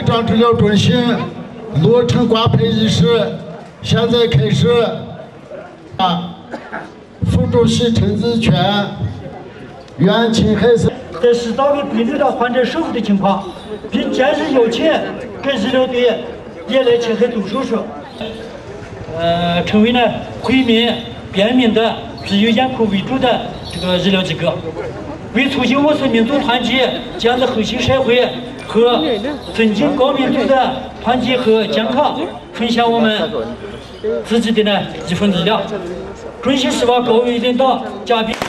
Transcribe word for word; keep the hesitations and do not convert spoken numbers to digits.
长治疗中心落成挂配仪式现在开始。啊，副主席陈子全，原青海市。 在适当的规律了患者手术的情况，并建议邀请各医疗队也来青海做手术。呃，成为呢惠民便民的以以眼科为主的这个医疗机构，为促进我村民族团结、建立和谐社会和增进高民族的团结和健康，分享我们自己的呢一份力量。衷心希望各位领导嘉宾。